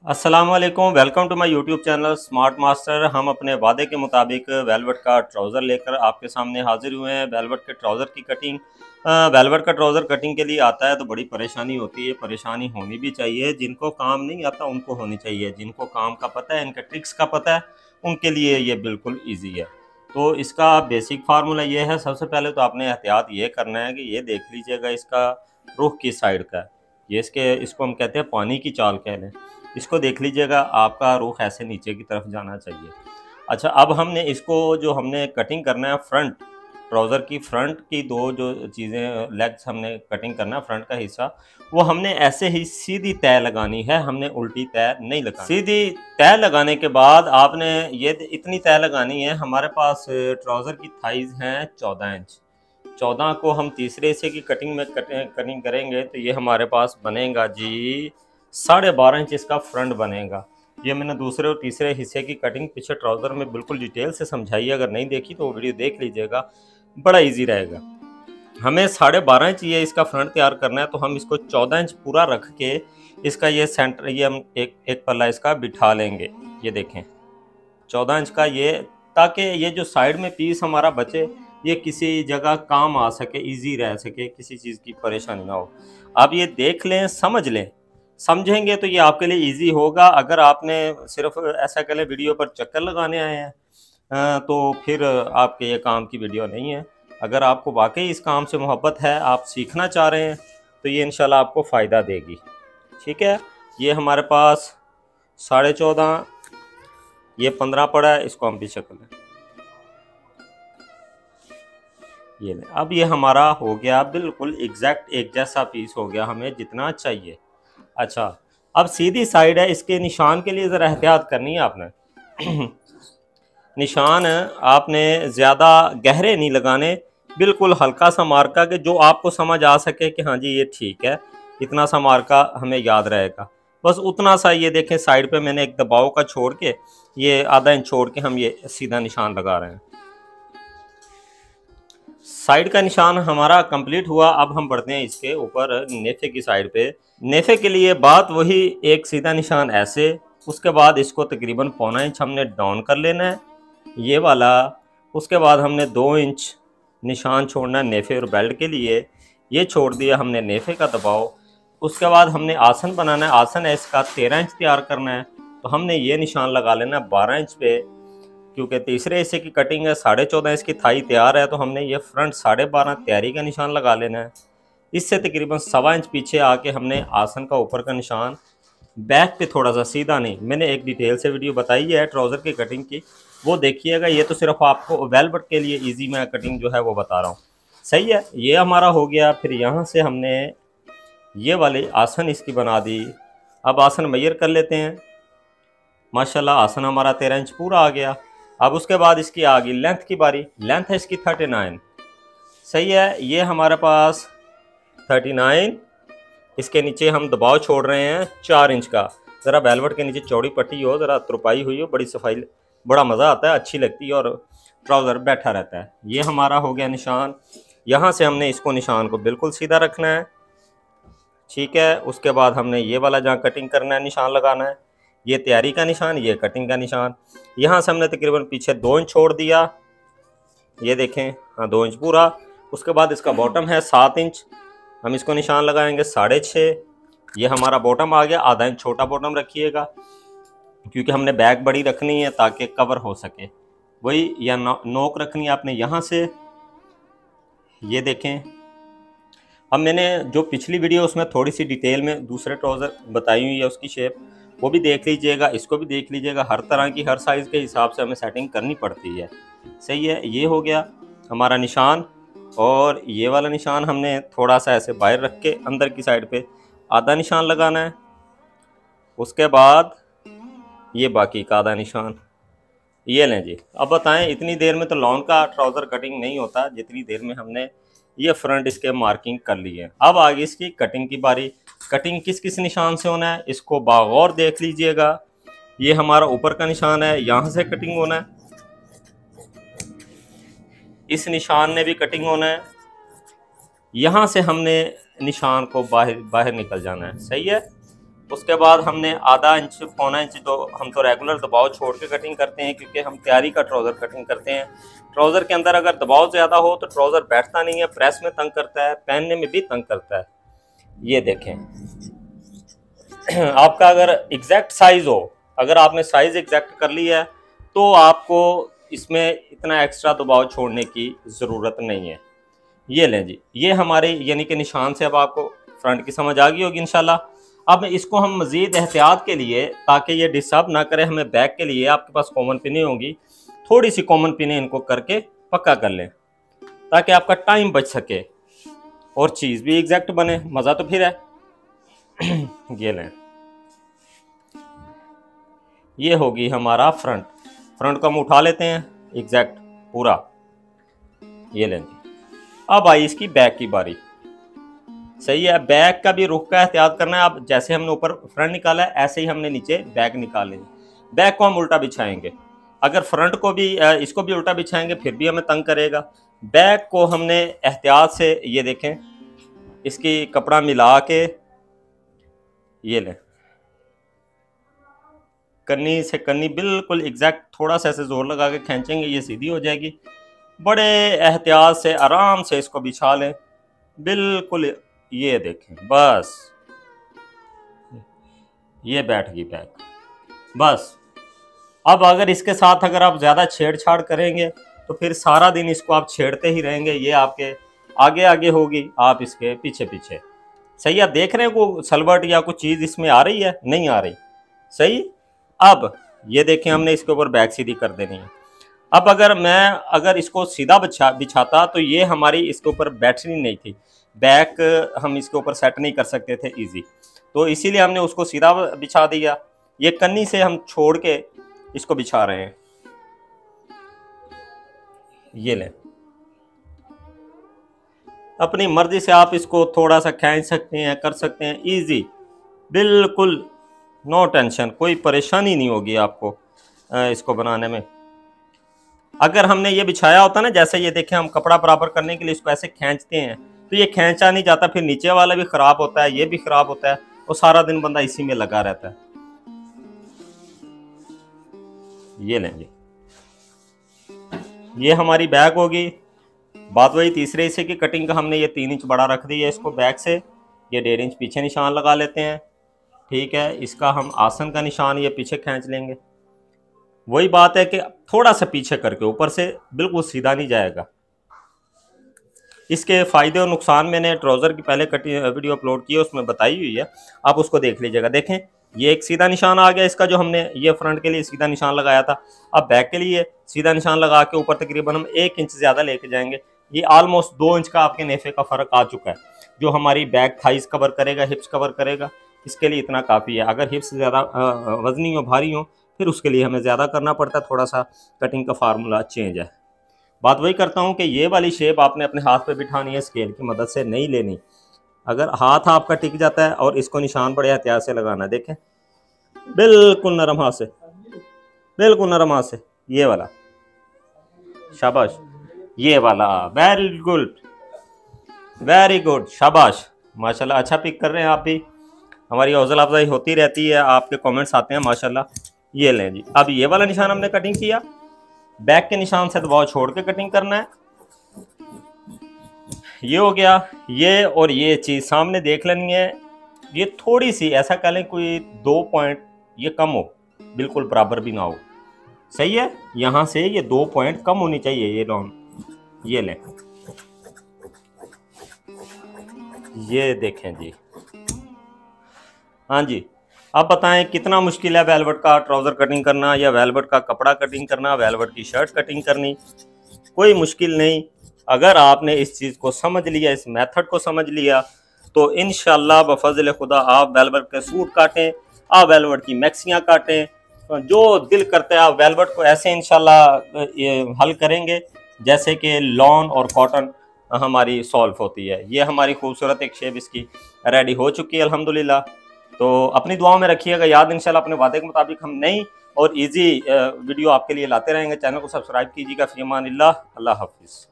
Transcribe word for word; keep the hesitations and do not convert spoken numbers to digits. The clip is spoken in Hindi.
अस्सलाम वालेकुम, welcome to my YouTube channel smart master. हम अपने वादे के मुताबिक वेलवेट का ट्राउज़र लेकर आपके सामने हाजिर हुए हैं। वेलवेट के ट्राउज़र की कटिंग वेलवेट का ट्राउज़र कटिंग के लिए आता है तो बड़ी परेशानी होती है। परेशानी होनी भी चाहिए, जिनको काम नहीं आता उनको होनी चाहिए। जिनको काम का पता है, इनके ट्रिक्स का पता है, उनके लिए ये बिल्कुल ईजी है। तो इसका बेसिक फार्मूला ये है, सबसे पहले तो आपने एहतियात ये करना है कि ये देख लीजिएगा इसका रुख किस साइड का है। ये इसके इसको हम कहते हैं पानी की चाल कह लें। इसको देख लीजिएगा, आपका रुख ऐसे नीचे की तरफ जाना चाहिए। अच्छा, अब हमने इसको जो हमने कटिंग करना है फ्रंट ट्राउज़र की फ्रंट की दो जो चीज़ें लेग्स हमने कटिंग करना है, फ्रंट का हिस्सा वो हमने ऐसे ही सीधी तय लगानी है, हमने उल्टी तय नहीं लगानी। सीधी तय लगाने के बाद आपने ये इतनी तय लगानी है। हमारे पास ट्राउज़र की थाइज़ हैं चौदह इंच। चौदह को हम तीसरे हिस्से की कटिंग में कटिंग करेंगे तो ये हमारे पास बनेगा जी साढ़े बारह इंच इसका फ्रंट बनेगा। ये मैंने दूसरे और तीसरे हिस्से की कटिंग पीछे ट्राउज़र में बिल्कुल डिटेल से समझाई है। अगर नहीं देखी तो वो वीडियो देख लीजिएगा, बड़ा इजी रहेगा। हमें साढ़े बारह इंच ये इसका फ्रंट तैयार करना है, तो हम इसको चौदह इंच पूरा रख के इसका ये सेंटर ये हम एक एक पल्ला इसका बिठा लेंगे। ये देखें चौदह इंच का ये, ताकि ये जो साइड में पीस हमारा बचे ये किसी जगह काम आ सके, इजी रह सके, किसी चीज़ की परेशानी ना हो। आप ये देख लें, समझ लें, समझेंगे तो ये आपके लिए इजी होगा। अगर आपने सिर्फ ऐसा कह लें वीडियो पर चक्कर लगाने आए हैं तो फिर आपके ये काम की वीडियो नहीं है। अगर आपको वाकई इस काम से मोहब्बत है, आप सीखना चाह रहे हैं, तो ये इंशाल्लाह आपको फ़ायदा देगी। ठीक है, ये हमारे पास साढ़े चौदह ये पंद्रह पड़ा है, इसको हम पीछे कर लें। ये ले, अब ये हमारा हो गया बिल्कुल एग्जैक्ट एक जैसा पीस हो गया, हमें जितना चाहिए। अच्छा, अब सीधी साइड है, इसके निशान के लिए ज़रा एहतियात करनी है आपने। निशान आपने ज़्यादा गहरे नहीं लगाने, बिल्कुल हल्का सा मार्का के जो आपको समझ आ सके कि हाँ जी ये ठीक है, इतना सा मार्का हमें याद रहेगा, बस उतना सा। ये देखें साइड पे मैंने एक दबाव का छोड़ के ये आधा इंच छोड़ के हम ये सीधा निशान लगा रहे हैं। साइड का निशान हमारा कंप्लीट हुआ। अब हम बढ़ते हैं इसके ऊपर नेफे की साइड पे। नेफे के लिए बात वही, एक सीधा निशान ऐसे, उसके बाद इसको तकरीबन पौना इंच हमने डाउन कर लेना है ये वाला। उसके बाद हमने दो इंच निशान छोड़ना है नेफे और बेल्ट के लिए, ये छोड़ दिया हमने नेफे का दबाव। उसके बाद हमने आसन बनाना है, आसन है इसका तेरह इंच तैयार करना है, तो हमने ये निशान लगा लेना है बारह इंच पे। क्योंकि तीसरे हिस्से की कटिंग है, साढ़े चौदह इसकी थाई तैयार है, तो हमने ये फ्रंट साढ़े बारह तैयारी का निशान लगा लेना है। इससे तकरीबन सवा इंच पीछे आके हमने आसन का ऊपर का निशान बैक पे थोड़ा सा, सीधा नहीं, मैंने एक डिटेल से वीडियो बताई है ट्राउज़र की कटिंग की, वो देखिएगा। ये तो सिर्फ आपको वेलवेट के लिए ईजी मैं कटिंग जो है वो बता रहा हूँ। सही है, ये हमारा हो गया। फिर यहाँ से हमने ये वाले आसन इसकी बना दी। अब आसन मेजर कर लेते हैं। माशाल्लाह आसन हमारा तेरह इंच पूरा आ गया। अब उसके बाद इसकी आ गई लेंथ की बारी। लेंथ है इसकी थर्टी नाइन। सही है, ये हमारे पास थर्टी नाइन। इसके नीचे हम दबाव छोड़ रहे हैं चार इंच का। ज़रा वेलवेट के नीचे चौड़ी पट्टी हो, ज़रा तुरपाई हुई हो, बड़ी सफाई, बड़ा मज़ा आता है, अच्छी लगती है और ट्राउज़र बैठा रहता है। ये हमारा हो गया निशान। यहाँ से हमने इसको निशान को बिल्कुल सीधा रखना है। ठीक है, उसके बाद हमने ये वाला जहाँ कटिंग करना है निशान लगाना है। ये तैयारी का निशान, ये कटिंग का निशान। यहाँ से हमने तकरीबन पीछे दो इंच छोड़ दिया, ये देखें, हाँ दो इंच पूरा। उसके बाद इसका बॉटम है सात इंच, हम इसको निशान लगाएंगे साढ़े छः। ये हमारा बॉटम आ गया। आधा इंच छोटा बॉटम रखिएगा, क्योंकि हमने बैक बड़ी रखनी है ताकि कवर हो सके। वही या नोक रखनी है आपने यहाँ से। ये देखें, अब मैंने जो पिछली वीडियो उसमें थोड़ी सी डिटेल में दूसरे ट्राउज़र बताई हुई है, उसकी शेप वो भी देख लीजिएगा, इसको भी देख लीजिएगा। हर तरह की, हर साइज़ के हिसाब से हमें सेटिंग करनी पड़ती है। सही है, ये हो गया हमारा निशान। और ये वाला निशान हमने थोड़ा सा ऐसे बाहर रख के अंदर की साइड पे आधा निशान लगाना है। उसके बाद ये बाकी का आधा निशान, ये लें जी। अब बताएं, इतनी देर में तो लॉन का ट्राउज़र कटिंग नहीं होता जितनी देर में हमने ये फ्रंट इसके मार्किंग कर ली है। अब आगे इसकी कटिंग की बारी। कटिंग किस किस निशान से होना है इसको बागौर देख लीजिएगा। ये हमारा ऊपर का निशान है, यहाँ से कटिंग होना है। इस निशान ने भी कटिंग होना है। यहाँ से हमने निशान को बाहर बाहर निकल जाना है। सही है, उसके बाद हमने आधा इंच पौना इंच, तो हम तो रेगुलर दबाव छोड़ के कटिंग करते हैं क्योंकि हम तैयारी का ट्राउज़र कटिंग करते हैं। ट्राउज़र के अंदर अगर दबाव ज़्यादा हो तो ट्राउज़र बैठता नहीं है, प्रेस में तंग करता है, पहनने में भी तंग करता है। ये देखें आपका अगर एग्जैक्ट साइज़ हो, अगर आपने साइज़ एग्जैक्ट कर लिया है तो आपको इसमें इतना एक्स्ट्रा दबाव छोड़ने की ज़रूरत नहीं है। ये लें जी, ये हमारे यानी कि निशान से अब आपको फ्रंट की समझ आ गई होगी इंशाल्लाह। अब इसको हम मज़ीद एहतियात के लिए, ताकि ये डिस्टर्ब ना करे हमें, बैक के लिए आपके पास कॉमन पिनें होंगी, थोड़ी सी कॉमन पिनें इनको करके पक्का कर लें ताकि आपका टाइम बच सके और चीज़ भी एग्जैक्ट बने। मज़ा तो फिर है। ये लें, ये होगी हमारा फ्रंट। फ्रंट को हम उठा लेते हैं एग्जैक्ट पूरा। ये लें जी, अब आई इसकी बैक की बारी। सही है, बैक का भी रुख का एहतियात करना है। अब जैसे हमने ऊपर फ्रंट निकाला है ऐसे ही हमने नीचे बैक निकाले। बैक को हम उल्टा बिछाएंगे। अगर फ्रंट को भी इसको भी उल्टा बिछाएंगे फिर भी हमें तंग करेगा। बैक को हमने एहतियात से, ये देखें, इसकी कपड़ा मिला के, ये लें, कन्नी से कन्नी बिल्कुल एग्जैक्ट, थोड़ा सा ऐसे जोर लगा के खींचेंगे, ये सीधी हो जाएगी। बड़े एहतियात से आराम से इसको बिछा लें बिल्कुल। ये देखें, बस ये बैठ गई बैक। बस अब अगर इसके साथ अगर आप ज़्यादा छेड़छाड़ करेंगे तो फिर सारा दिन इसको आप छेड़ते ही रहेंगे। ये आपके आगे आगे होगी, आप इसके पीछे पीछे। सही है, देख रहे हैं को सलवट या कुछ चीज़ इसमें आ रही है? नहीं आ रही। सही। अब ये देखें, हमने इसके ऊपर बैक सीधी कर देनी है। अब अगर मैं अगर इसको सीधा बिछा बिछाता तो ये हमारी इसके ऊपर बैटरी नहीं थी, बैक हम इसके ऊपर सेट नहीं कर सकते थे इजी, तो इसीलिए हमने उसको सीधा बिछा दिया। ये कन्नी से हम छोड़ के इसको बिछा रहे हैं। ये लें, अपनी मर्जी से आप इसको थोड़ा सा खींच सकते हैं, कर सकते हैं, इजी, बिल्कुल नो टेंशन, कोई परेशानी नहीं होगी आपको इसको बनाने में। अगर हमने ये बिछाया होता ना, जैसे ये देखें, हम कपड़ा बराबर करने के लिए इसको ऐसे खींचते हैं तो ये खींचा नहीं जाता, फिर नीचे वाला भी खराब होता है, ये भी खराब होता है, और सारा दिन बंदा इसी में लगा रहता है। ये लें जी, ये हमारी बैक होगी। बात वही तीसरे हिस्से की कटिंग का, हमने ये तीन इंच बड़ा रख दिया इसको बैक से, ये डेढ़ इंच पीछे निशान लगा लेते हैं। ठीक है, इसका हम आसन का निशान ये पीछे खींच लेंगे। वही बात है कि थोड़ा सा पीछे करके, ऊपर से बिल्कुल सीधा नहीं जाएगा। इसके फ़ायदे और नुकसान मैंने ट्राउज़र की पहले कटी वीडियो अपलोड की है, उसमें बताई हुई है, आप उसको देख लीजिएगा। देखें, ये एक सीधा निशान आ गया इसका, जो हमने ये फ्रंट के लिए सीधा निशान लगाया था। अब बैक के लिए सीधा निशान लगा के ऊपर तकरीबन हम एक इंच ज़्यादा लेके जाएंगे। ये ऑलमोस्ट दो इंच का आपके नेफे का फ़र्क आ चुका है, जो हमारी बैक थाइस कवर करेगा, हिप्स कवर करेगा। इसके लिए इतना काफ़ी है। अगर हिप्स ज़्यादा वजनी हो, भारी हो, फिर उसके लिए हमें ज़्यादा करना पड़ता है, थोड़ा सा कटिंग का फार्मूला चेंज है। बात वही करता हूँ कि ये वाली शेप आपने अपने हाथ पे बिठानी है, स्केल की मदद से नहीं लेनी। अगर हाथ आपका टिक जाता है, और इसको निशान बड़े एहतियात से लगाना, देखें बिल्कुल नरम हाथ से, बिल्कुल नरम हाथ से, ये वाला, शाबाश, ये वाला, वेरी गुड, वेरी गुड, शाबाश, माशाल्लाह, अच्छा पिक कर रहे हैं आप भी। हमारी हौसला अफजाई होती रहती है, आपके कमेंट्स आते हैं माशाल्लाह। ये लें जी, अब ये वाला निशान हमने कटिंग किया, बैक के निशान से दबाव छोड़ के कटिंग करना है। ये हो गया। ये और ये चीज़ सामने देख लेनी है, ये थोड़ी सी ऐसा कह लें कोई दो पॉइंट ये कम हो, बिल्कुल बराबर भी ना हो। सही है, यहाँ से ये दो पॉइंट कम होनी चाहिए ये लॉन। ये लें, ये देखें जी। हाँ जी, अब बताएं कितना मुश्किल है वेलवेट का ट्राउज़र कटिंग करना, या वेलवेट का कपड़ा कटिंग करना, वेलवेट की शर्ट कटिंग करनी। कोई मुश्किल नहीं। अगर आपने इस चीज़ को समझ लिया, इस मेथड को समझ लिया, तो इंशाल्लाह बफज़ल खुदा आप वेलवेट के सूट काटें, आप वेलवेट की मैक्सियाँ काटें, जो दिल करता है आप वेलवेट को ऐसे इंशाल्लाह ये हल करेंगे जैसे कि लॉन और कॉटन हमारी सॉल्व होती है। ये हमारी खूबसूरत एक शेप इसकी रेडी हो चुकी है अल्हम्दुलिल्लाह। तो अपनी दुआओं में रखिएगा याद, इंशाल्लाह अपने वादे के मुताबिक हम नई और इजी वीडियो आपके लिए लाते रहेंगे। चैनल को सब्सक्राइब कीजिएगा। फ़ी अमानिल्लाह, अल्लाह हाफ़िज़।